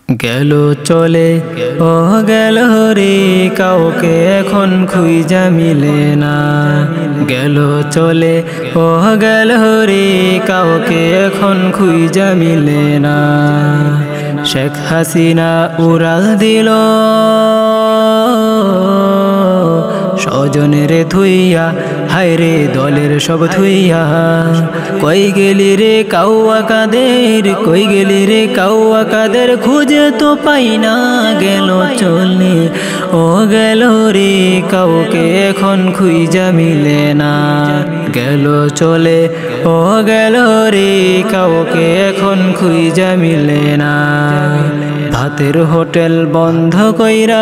গেল চলে ও গেল রে কাউকে এখন খুঁজা মিলে না। গেল চলে ও গেল রে কাউকে এখন খুঁজা মিলে না। শেখ হাসিনা উড়াল দিল স্বজনের থুইয়া, হায় রে দলের সব থুইয়া। কই গেলি রে কাউয়া কাদের, কই গেলি রে কাউয়া কাদের, খুঁজে তো পাই না। গেল চলে ও গেল রে কাউকে এখন খুঁজা মিলে না। গেল চলে ও গেল রে কাউকে এখন খুঁজা মিলে না। ভাতের হোটেল বন্ধ কইরা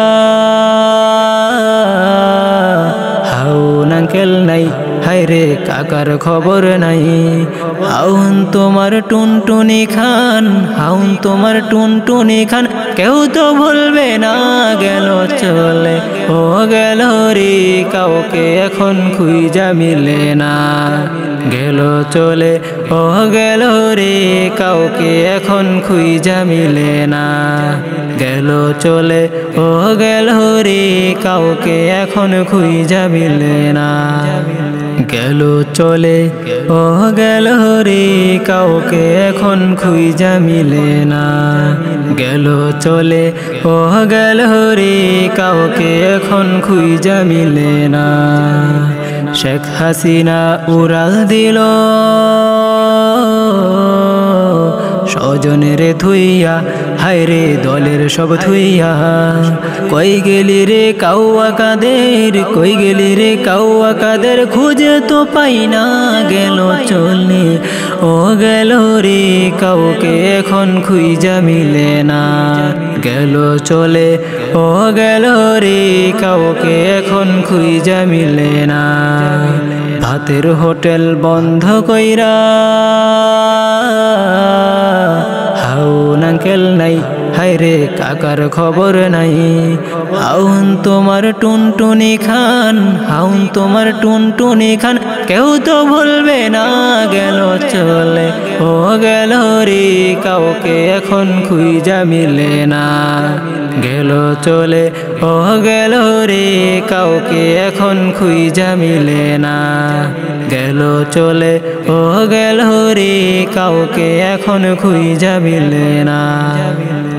হাউন আঙ্কেল নাই, হায় রে কাকার খবর নাই। হাউন তোমার টুনটুনি খান, হাউন তোমার টুনটুনি খান, কেউ তো ভুলবে না। গেল চলে ও গেল রে কাউকে এখন খুঁজা মিলে না। গেল চলে ও গেল রে কাউকে এখন খুঁজা মিলে না। গেল চলে ও গেল রে কাউকে এখন খুঁজা মিলে না। গেল চলে ও গেল রে কাউকে এখন খুঁজা মিলে না। গেল চলে ও গেল রে কাউকে এখন খুঁজা মিলে না। শেখ হাসিনা উড়াল দিল স্বজনের থুইয়া, হায় রে দলের সব থুইয়া। কই গেলি রে কাউয়া কাদের, কই গেলি রে কাউয়া কাদের, খুঁজে তো পাই না। গেল চলে ও গেল রে কাউকে এখন খুঁজা মিলে না। গেল চলে ও গেল রে কাউকে এখন খুঁজা মিলে না। ভাতের হোটেল বন্ধ কইরা হাউন আঙ্কেল নাই, হায় রে কাকার খবর নাই। হাউন তোমার টুনটুনি খান, হাউন তোমার টুনটুনি খান, কেউ তো ভুলবে না। গেল চলে ও গেল রে কাউকে এখন খুঁজা মিলে না। গেল চলে ও গেল রে কাউকে এখন খুঁজা মিলে না। গেল চলে ও গেল রে কাউকে এখন খুঁজা মিলে না।